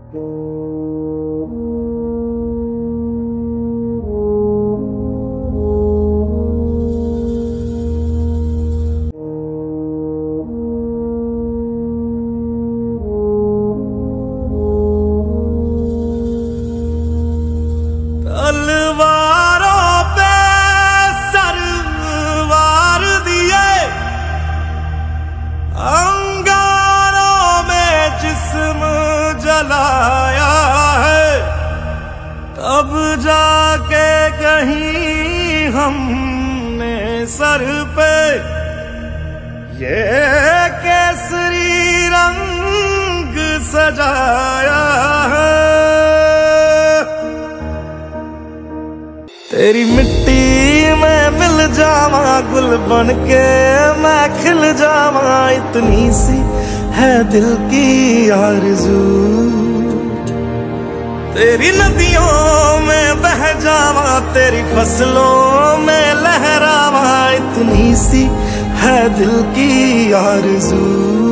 तलवारों पे सरवार दिए, अंगारों में जिस्म जलाया है, तब जाके कहीं हमने सर पे ये केसरी रंग सजाया है। तेरी मिट्टी में मिल जावा, गुल बन के मैं खिल जावा, इतनी सी है दिल की आरज़ू। तेरी नदियों में बह जावा, तेरी फसलों में लहरावा, इतनी सी है दिल की आरज़ू।